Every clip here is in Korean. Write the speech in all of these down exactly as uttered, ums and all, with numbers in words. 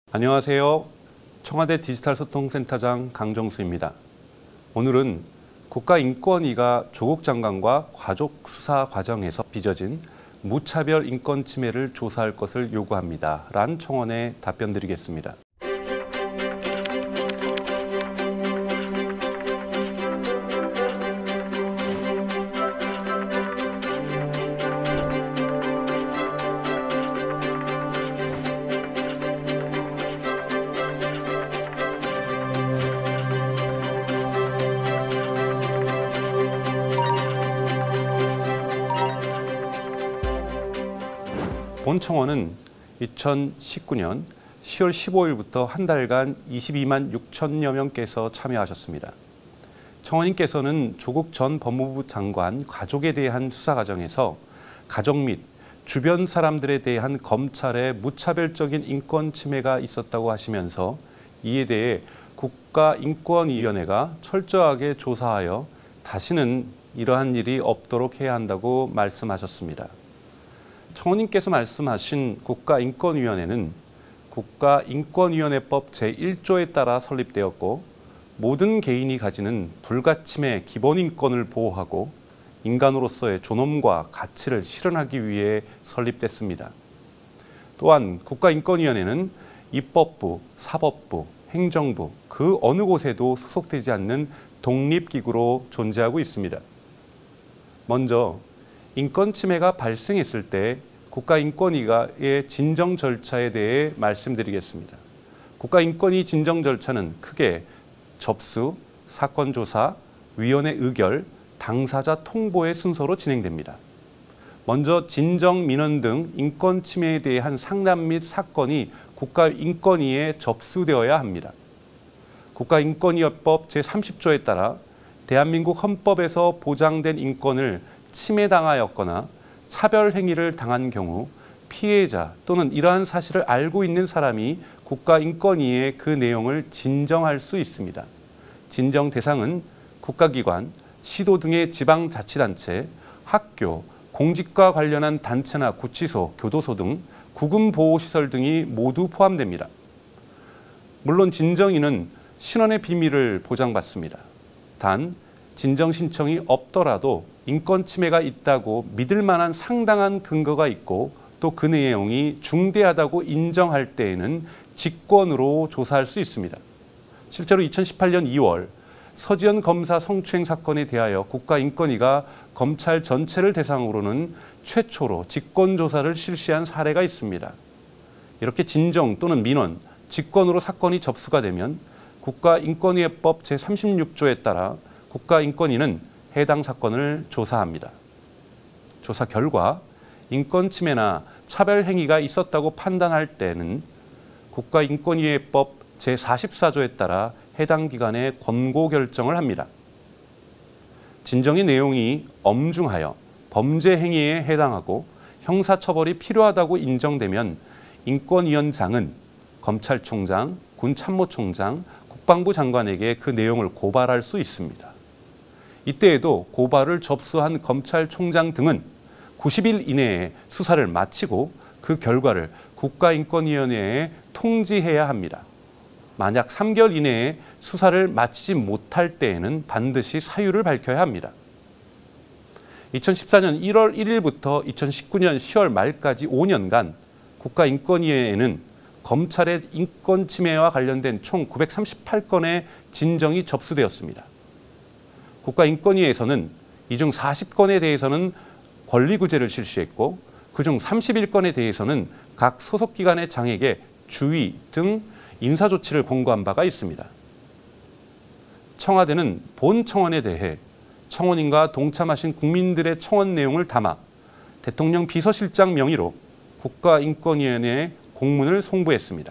안녕하세요. 청와대 디지털소통센터장 강정수입니다. 오늘은 국가인권위가 조국 장관과 가족 수사 과정에서 빚어진 무차별 인권 침해를 조사할 것을 요구합니다. 란 청원에 답변 드리겠습니다. 본 청원은 이천십구 년 시월 십오일부터 한 달간 이십이만 육천여 명께서 참여하셨습니다. 청원인께서는 조국 전 법무부 장관 가족에 대한 수사 과정에서 가족 및 주변 사람들에 대한 검찰의 무차별적인 인권 침해가 있었다고 하시면서 이에 대해 국가인권위원회가 철저하게 조사하여 다시는 이러한 일이 없도록 해야 한다고 말씀하셨습니다. 청원인께서 말씀하신 국가인권위원회는 국가인권위원회법 제일조에 따라 설립되었고 모든 개인이 가지는 불가침의 기본 인권을 보호하고 인간으로서의 존엄과 가치를 실현하기 위해 설립됐습니다. 또한 국가인권위원회는 입법부, 사법부, 행정부 그 어느 곳에도 소속되지 않는 독립기구로 존재하고 있습니다. 먼저 인권 침해가 발생했을 때 국가인권위의 진정 절차에 대해 말씀드리겠습니다. 국가인권위 진정 절차는 크게 접수, 사건 조사, 위원회 의결, 당사자 통보의 순서로 진행됩니다. 먼저 진정 민원 등 인권 침해에 대한 상담 및 사건이 국가인권위에 접수되어야 합니다. 국가인권위법 제삼십조에 따라 대한민국 헌법에서 보장된 인권을 침해당하였거나 차별 행위를 당한 경우 피해자 또는 이러한 사실을 알고 있는 사람이 국가인권위에 그 내용을 진정할 수 있습니다. 진정 대상은 국가기관, 시도 등의 지방자치단체, 학교, 공직과 관련한 단체나 구치소, 교도소 등 구금보호시설 등이 모두 포함됩니다. 물론 진정인은 신원의 비밀을 보장받습니다. 단 진정 신청이 없더라도 인권 침해가 있다고 믿을 만한 상당한 근거가 있고 또 그 내용이 중대하다고 인정할 때에는 직권으로 조사할 수 있습니다. 실제로 이천십팔 년 이월 서지현 검사 성추행 사건에 대하여 국가인권위가 검찰 전체를 대상으로는 최초로 직권조사를 실시한 사례가 있습니다. 이렇게 진정 또는 민원, 직권으로 사건이 접수가 되면 국가인권위법 제삼십육조에 따라 국가인권위는 해당 사건을 조사합니다. 조사 결과 인권 침해나 차별 행위가 있었다고 판단할 때는 국가인권위법 제사십사조에 따라 해당 기관에 권고 결정을 합니다. 진정의 내용이 엄중하여 범죄 행위에 해당하고 형사처벌이 필요하다고 인정되면 인권위원장은 검찰총장, 군참모총장, 국방부 장관에게 그 내용을 고발할 수 있습니다. 이때에도 고발을 접수한 검찰총장 등은 구십일 이내에 수사를 마치고 그 결과를 국가인권위원회에 통지해야 합니다. 만약 삼 개월 이내에 수사를 마치지 못할 때에는 반드시 사유를 밝혀야 합니다. 이천십사 년 일월 일일부터 이천십구 년 시월 말까지 오 년간 국가인권위원회에는 검찰의 인권 침해와 관련된 총 구백삼십팔 건의 진정이 접수되었습니다. 국가인권위에서는 이 중 사십 건에 대해서는 권리구제를 실시했고 그중 삼십일 건에 대해서는 각 소속기관의 장에게 주의 등 인사조치를 공고한 바가 있습니다. 청와대는 본 청원에 대해 청원인과 동참하신 국민들의 청원 내용을 담아 대통령 비서실장 명의로 국가인권위원회에 공문을 송부했습니다.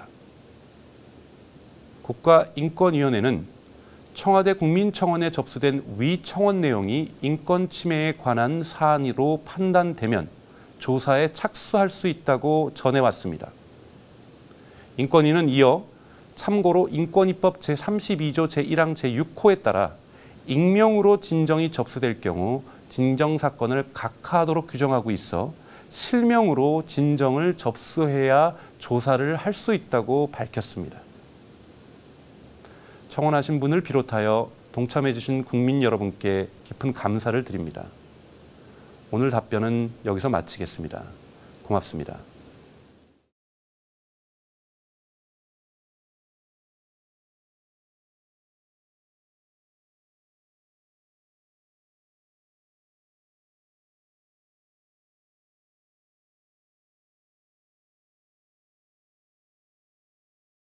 국가인권위원회는 청와대 국민청원에 접수된 위 청원 내용이 인권 침해에 관한 사안으로 판단되면 조사에 착수할 수 있다고 전해왔습니다. 인권위는 이어 참고로 인권위법 제삼십이조 제일항 제육호에 따라 익명으로 진정이 접수될 경우 진정사건을 각하하도록 규정하고 있어 실명으로 진정을 접수해야 조사를 할 수 있다고 밝혔습니다. 청원하신 분을 비롯하여 동참해 주신 국민 여러분께 깊은 감사를 드립니다. 오늘 답변은 여기서 마치겠습니다. 고맙습니다.